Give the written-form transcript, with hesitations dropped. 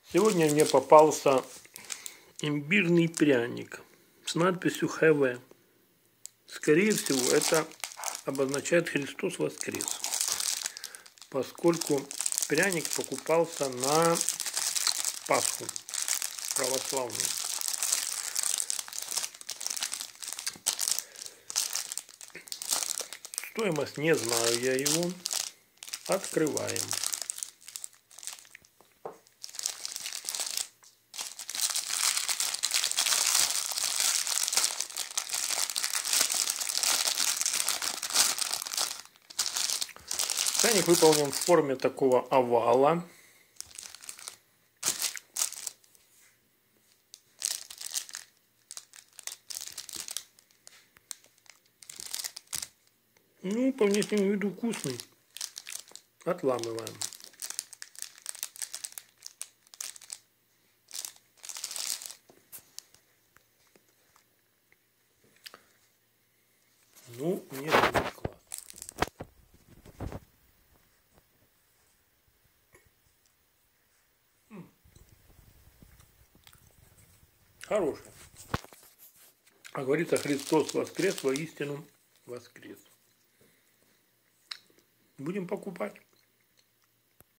Сегодня мне попался имбирный пряник с надписью ХВ. Скорее всего, это обозначает «Христос воскрес», поскольку пряник покупался на Пасху православную. Стоимость не знаю я его. Открываем. Пряник выполнен в форме такого овала. Ну, по внешнему виду вкусный. Отламываем. Ну, мне будет класс. Хороший. А говорится, Христос воскрес, воистину воскрес. Будем покупать.